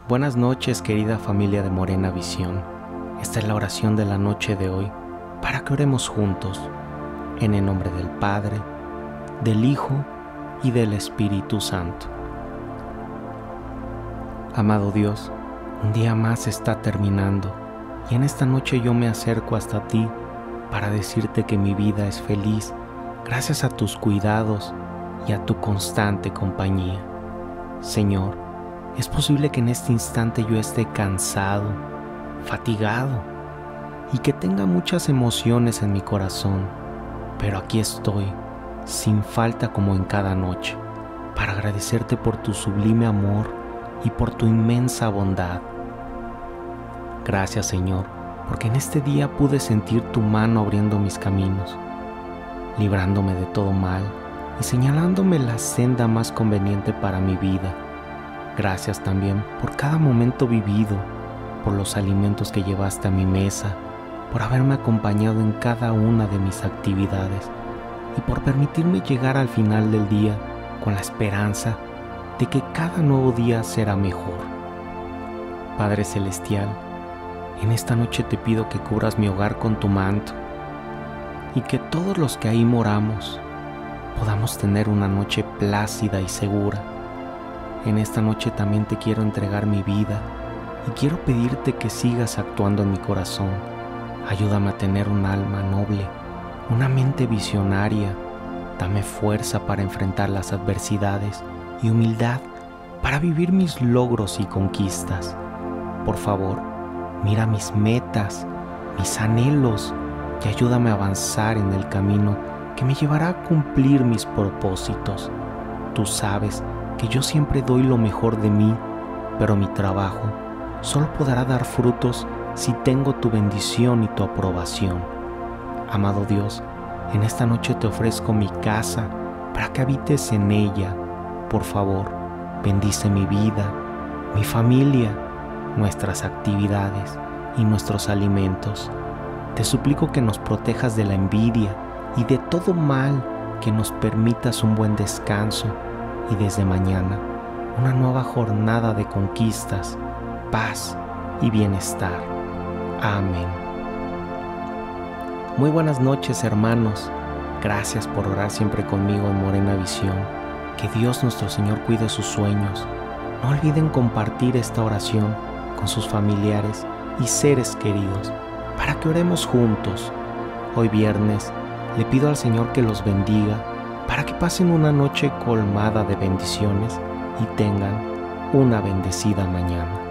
Buenas noches, querida familia de Morena Visión. Esta es la oración de la noche de hoy para que oremos juntos, en el nombre del Padre, del Hijo y del Espíritu Santo. Amado Dios, un día más está terminando y en esta noche yo me acerco hasta ti para decirte que mi vida es feliz gracias a tus cuidados y a tu constante compañía. Señor, es posible que en este instante yo esté cansado, fatigado y que tenga muchas emociones en mi corazón, pero aquí estoy, sin falta como en cada noche, para agradecerte por tu sublime amor y por tu inmensa bondad. Gracias, Señor, porque en este día pude sentir tu mano abriendo mis caminos, librándome de todo mal y señalándome la senda más conveniente para mi vida. Gracias también por cada momento vivido, por los alimentos que llevaste a mi mesa, por haberme acompañado en cada una de mis actividades y por permitirme llegar al final del día con la esperanza de que cada nuevo día será mejor. Padre Celestial, en esta noche te pido que cubras mi hogar con tu manto y que todos los que ahí moramos podamos tener una noche plácida y segura. En esta noche también te quiero entregar mi vida y quiero pedirte que sigas actuando en mi corazón. Ayúdame a tener un alma noble, una mente visionaria. Dame fuerza para enfrentar las adversidades y humildad para vivir mis logros y conquistas. Por favor, mira mis metas, mis anhelos y ayúdame a avanzar en el camino que me llevará a cumplir mis propósitos. Tú sabes que yo siempre doy lo mejor de mí, pero mi trabajo solo podrá dar frutos si tengo tu bendición y tu aprobación. Amado Dios, en esta noche te ofrezco mi casa para que habites en ella. Por favor, bendice mi vida, mi familia, nuestras actividades y nuestros alimentos. Te suplico que nos protejas de la envidia y de todo mal, que nos permitas un buen descanso y desde mañana una nueva jornada de conquistas, paz y bienestar. Amén. Muy buenas noches, hermanos. Gracias por orar siempre conmigo en Morena Visión. Que Dios nuestro Señor cuide sus sueños. No olviden compartir esta oración con sus familiares y seres queridos para que oremos juntos. Hoy viernes le pido al Señor que los bendiga para que pasen una noche colmada de bendiciones y tengan una bendecida mañana.